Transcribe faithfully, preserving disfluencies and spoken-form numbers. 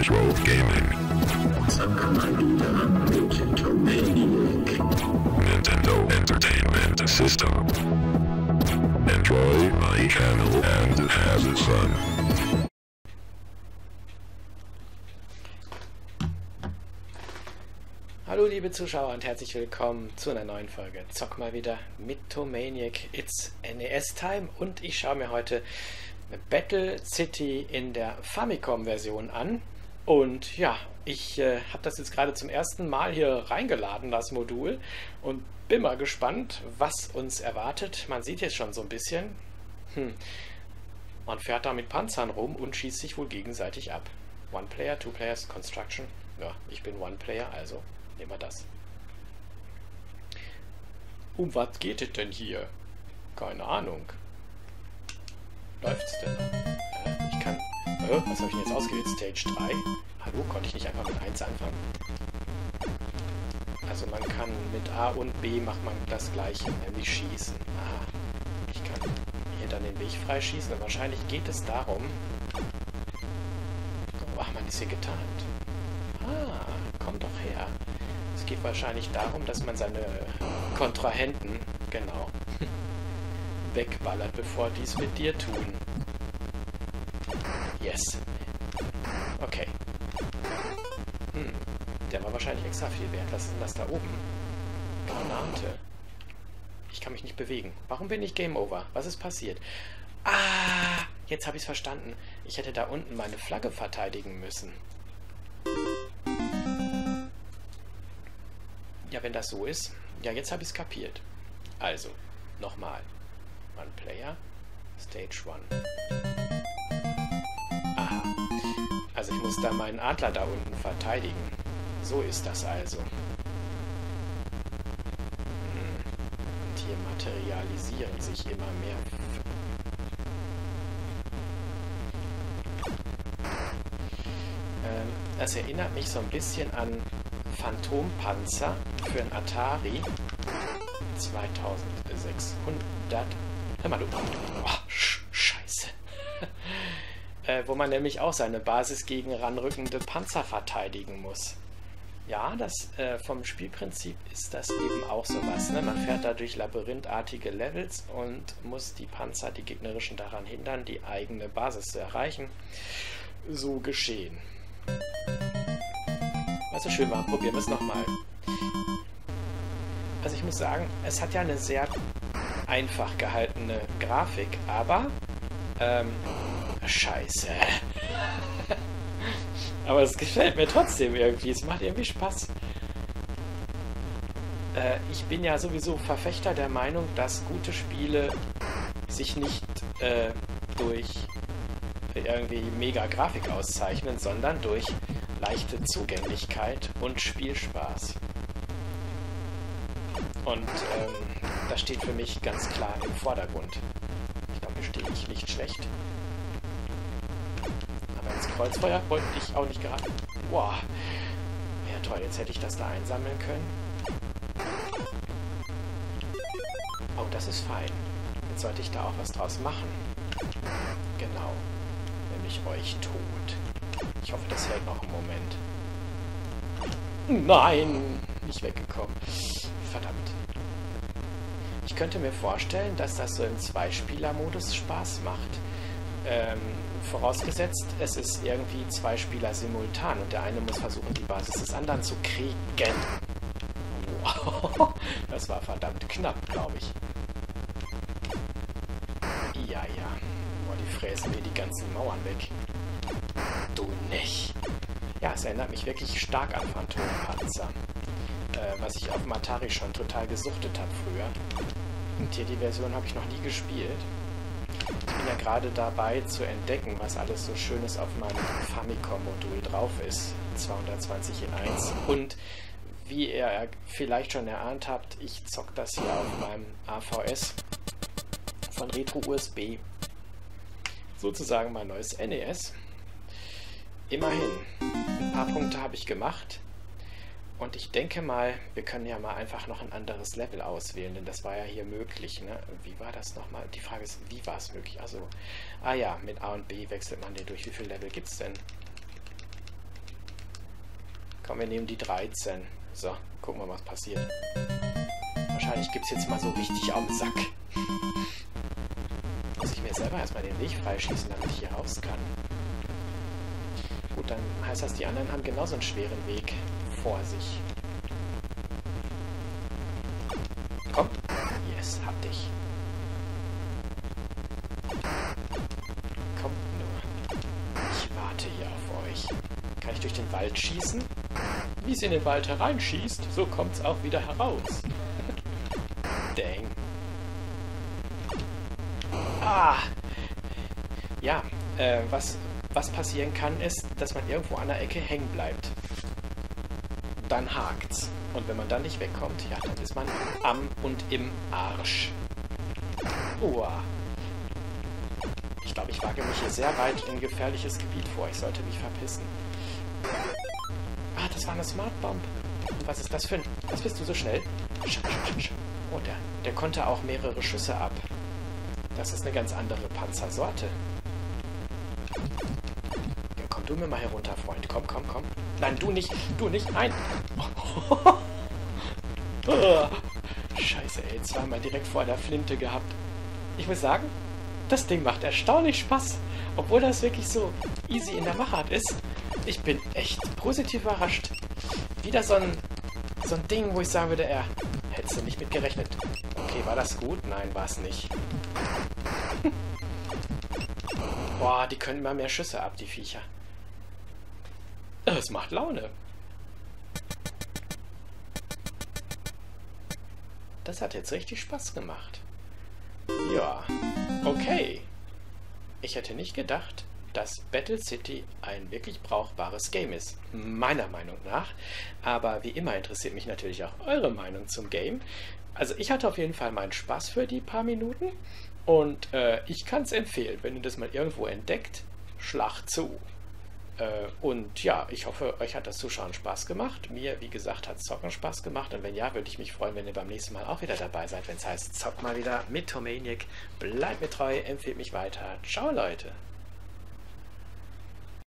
Retro Gaming. Nintendo Entertainment System. Enjoy my channel and have fun. Hallo liebe Zuschauer und herzlich willkommen zu einer neuen Folge. Zock mal wieder mit Tomaniac. It's N E S Time und ich schaue mir heute Battle City in der Famicom-Version an. Und ja, ich äh, habe das jetzt gerade zum ersten Mal hier reingeladen, das Modul. Und bin mal gespannt, was uns erwartet. Man sieht jetzt schon so ein bisschen. Hm. Man fährt da mit Panzern rum und schießt sich wohl gegenseitig ab. One Player, Two Players, Construction. Ja, ich bin One Player, also nehmen wir das. Um was geht es denn hier? Keine Ahnung. Läuft's denn? Äh, ich kann... Äh, was habe ich denn jetzt ausgewählt? Stage drei? Hallo, konnte ich nicht einfach mit eins anfangen? Also man kann mit A und B macht man das gleiche, nämlich schießen. Aha. Ich kann hier dann den Weg freischießen und wahrscheinlich geht es darum... Oh, ach, man ist hier getarnt. Ah, komm doch her. Es geht wahrscheinlich darum, dass man seine Kontrahenten, genau, wegballert, bevor die es mit dir tun. Yes. Okay. Hm. Der war wahrscheinlich extra viel wert. Was ist denn das da oben? Granate. Ich kann mich nicht bewegen. Warum bin ich Game Over? Was ist passiert? Ah! Jetzt habe ich es verstanden. Ich hätte da unten meine Flagge verteidigen müssen. Ja, wenn das so ist. Ja, jetzt habe ich es kapiert. Also, nochmal. One Player, Stage one. Aha. Also ich muss da meinen Adler da unten verteidigen. So ist das also. Hm. Und hier materialisieren sich immer mehr. Ähm, das erinnert mich so ein bisschen an Phantompanzer für ein Atari zweitausendsechshundert. Hör mal, du. Oh, Sch Scheiße. äh, wo man nämlich auch seine Basis gegen ranrückende Panzer verteidigen muss. Ja, das äh, vom Spielprinzip ist das eben auch sowas. Ne? Man fährt da durch labyrinthartige Levels und muss die Panzer, die gegnerischen, daran hindern, die eigene Basis zu erreichen. So geschehen. Was so schön war, probieren wir es nochmal. Also ich muss sagen, es hat ja eine sehr einfach gehaltene Grafik, aber ähm, scheiße. Aber es gefällt mir trotzdem irgendwie, es macht irgendwie Spaß. Äh, ich bin ja sowieso Verfechter der Meinung, dass gute Spiele sich nicht äh, durch irgendwie mega Grafik auszeichnen, sondern durch leichte Zugänglichkeit und Spielspaß. Und ähm, das steht für mich ganz klar im Vordergrund. Ich glaube, hier stehe ich nicht schlecht. Aber ins Kreuzfeuer wollte ich auch nicht geraten. Boah. Ja toll, jetzt hätte ich das da einsammeln können. Oh, das ist fein. Jetzt sollte ich da auch was draus machen. Genau. Nämlich euch tot. Ich hoffe, das hält noch einen Moment. Nein! Nicht weggekommen. Verdammt. Ich könnte mir vorstellen, dass das so im Zweispieler-Modus Spaß macht. Ähm, vorausgesetzt, es ist irgendwie zwei Spieler simultan und der eine muss versuchen, die Basis des anderen zu kriegen. Wow. Das war verdammt knapp, glaube ich. Ja, ja. Boah, die fräsen mir die ganzen Mauern weg. Du nicht. Ja, es erinnert mich wirklich stark an Phantompanzer. Äh, was ich auf dem Atari schon total gesuchtet habe früher. Und hier die Version habe ich noch nie gespielt. Ich bin ja gerade dabei zu entdecken, was alles so Schönes auf meinem Famicom-Modul drauf ist. zweihundertzwanzig in eins. Und wie ihr vielleicht schon erahnt habt, ich zock das hier auf meinem A V S von Retro U S B. Sozusagen mein neues N E S. Immerhin, ein paar Punkte habe ich gemacht und ich denke mal, wir können ja mal einfach noch ein anderes Level auswählen, denn das war ja hier möglich. Ne? Wie war das nochmal? Die Frage ist, wie war es möglich? Also, ah ja, mit A und B wechselt man den durch. Wie viele Level gibt es denn? Komm, wir nehmen die dreizehn. So, gucken wir mal, was passiert. Wahrscheinlich gibt es jetzt mal so richtig auf den Sack. Muss ich mir selber erstmal den Weg freischießen, damit ich hier raus kann. Gut, dann heißt das, die anderen haben genauso einen schweren Weg vor sich. Komm. Yes, hab dich. Kommt nur. Ich warte hier auf euch. Kann ich durch den Wald schießen? Wie es in den Wald hereinschießt, so kommt's auch wieder heraus. Dang. Ah! Ja, äh, was, was passieren kann, ist, dass man irgendwo an der Ecke hängen bleibt. Dann hakt's. Und wenn man dann nicht wegkommt, ja, dann ist man am und im Arsch. Uah. Ich glaube, ich wage mich hier sehr weit in gefährliches Gebiet vor. Ich sollte mich verpissen. Ah, das war eine Smart Bomb. Und was ist das für ein... Was bist du so schnell? Oh, der, der konnte auch mehrere Schüsse ab. Das ist eine ganz andere Panzersorte. Ja, komm du mir mal herunter, Freund. Komm, komm, komm. Nein, du nicht. Du nicht. Nein. Oh. Scheiße, ey. Zweimal direkt vor der Flinte gehabt. Ich muss sagen, das Ding macht erstaunlich Spaß. Obwohl das wirklich so easy in der Machart ist. Ich bin echt positiv überrascht. Wieder so ein, so ein Ding, wo ich sagen würde, er hättest du nicht mit gerechnet. Okay, war das gut? Nein, war es nicht. Boah, die können immer mehr Schüsse ab, die Viecher. Es macht Laune. Das hat jetzt richtig Spaß gemacht. Ja, okay. Ich hätte nicht gedacht, dass Battle City ein wirklich brauchbares Game ist. Meiner Meinung nach. Aber wie immer interessiert mich natürlich auch eure Meinung zum Game. Also ich hatte auf jeden Fall meinen Spaß für die paar Minuten. Und äh, ich kann es empfehlen, wenn ihr das mal irgendwo entdeckt, schlag zu. Äh, und ja, ich hoffe, euch hat das Zuschauen Spaß gemacht. Mir, wie gesagt, hat Zocken Spaß gemacht. Und wenn ja, würde ich mich freuen, wenn ihr beim nächsten Mal auch wieder dabei seid, wenn es heißt, zockt mal wieder mit Tomaniac. Bleibt mir treu, empfehlt mich weiter. Ciao, Leute.